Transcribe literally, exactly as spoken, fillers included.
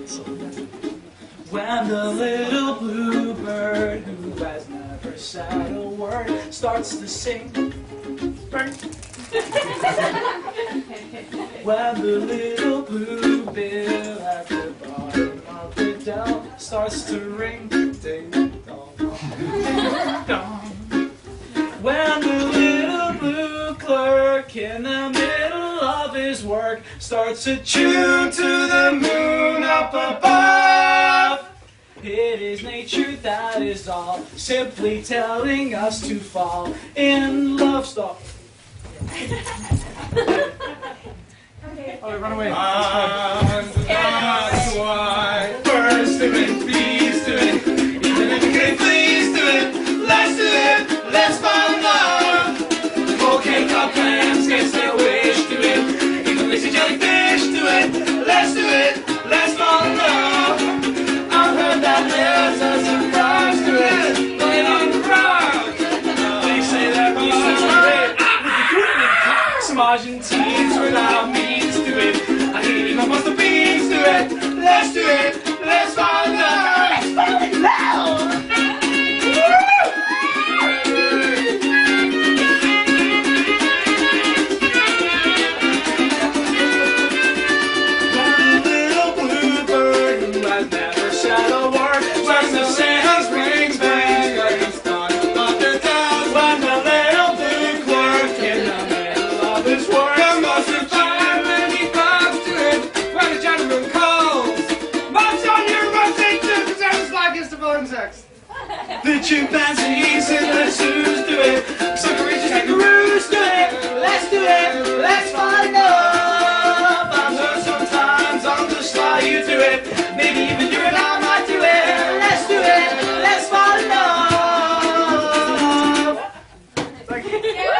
When the little bluebird who has never said a word starts to sing. When the little bluebill at the bottom of the dell starts to ring. Ding dong, ding dong. When the little blue clerk in the middle of his work starts to tune to the moon up above. It is nature, that is all, simply telling us to fall in love. Stop. Oh, run away. And that's why. First do it, please do it. Even if you can't, please do it. Let's do it. Let's fall in love. Okay, cup clams, can't stay wish, do it. Even lazy jellyfish, do it. Let's do it. Let's fall in love. I've heard that there's a surprise to it. Laying on the rock. They say that we should do it. Some Argentines without means to it. I hate even most of beans to it. Let's do it. Let's fall in love. Let's fall in love. The chimpanzees and the zoos do it. Suckeroos and kangaroos do it. Let's do it. Let's fall in love. I've heard sometimes on the sly you do it. Maybe even you and I might do it. Let's do it. Let's fall in love. Thank you.